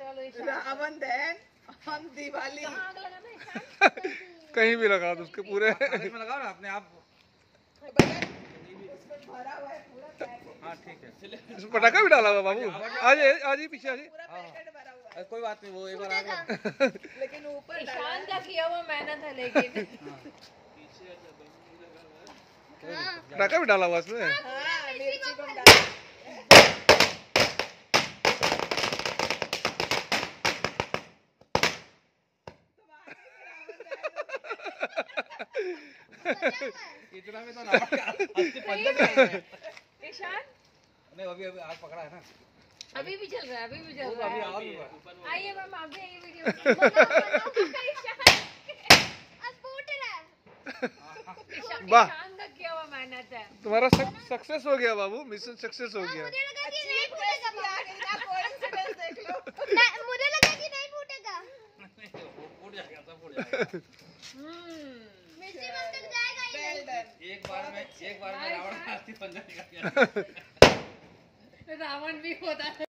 रावण दहन हम दिवाली कहीं भी लगा दो उसके पूरे में लगाओ ना अपने आप। भरा हुआ है पूरा पैकेट। हाँ ठीक है। इसमें पटाखा भी डाला हुआ बाबू। आज आज ही पीछे आज पूरा पैकेट भरा हुआ है। कोई बात नहीं, वो एक बार आ गया। लेकिन ऊपर ईशान का किया हुआ मेहनत है लेकिन पटाखा भी डाला हुआ इसमें। हाँ मिर्ची बम डाला। इतना में तो ना ईशान नहीं, अभी अभी आग पकड़ा है ना। अभी भी चल रहा है, अभी भी चल अभी रहा है। और भी हुआ। आइए मैम आप भी आइए वीडियो वाह। ईशान का किया हुआ मेहनत है। तुम्हारा सक्सेस हो गया बाबू, मिशन सक्सेस हो गया। मुझे लगा कि नहीं फूटेगा। फूट जाएगा, सब फूट जाएगा। एक बार में रावण का अस्थि पंजर निकल गया। रावण भी होता है।